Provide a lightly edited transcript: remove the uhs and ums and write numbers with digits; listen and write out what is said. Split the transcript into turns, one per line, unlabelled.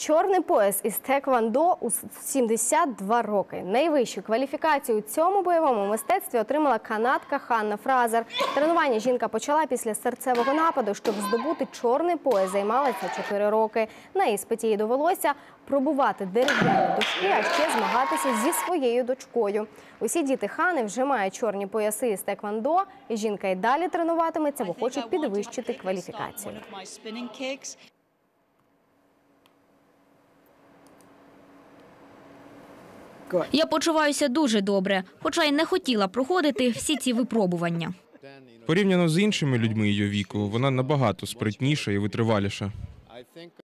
Чорний пояс із тхеквондо у 72 роки. Найвищу кваліфікацію у цьому бойовому мистецтві отримала канадка Ханна Фразер. Тренування жінка почала після серцевого нападу. Щоб здобути чорний пояс, займалася 4 роки. На іспиті їй довелося пробувати дерев'яні дошки, а ще змагатися зі своєю дочкою. Усі діти Хани вже мають чорні пояси із тхеквондо, і жінка й далі тренуватиметься, бо хоче підвищити кваліфікацію.
Я почуваюся дуже добре, хоча й не хотіла проходити всі ці випробування.
Порівняно з іншими людьми її віку, вона набагато спритніша і витриваліша.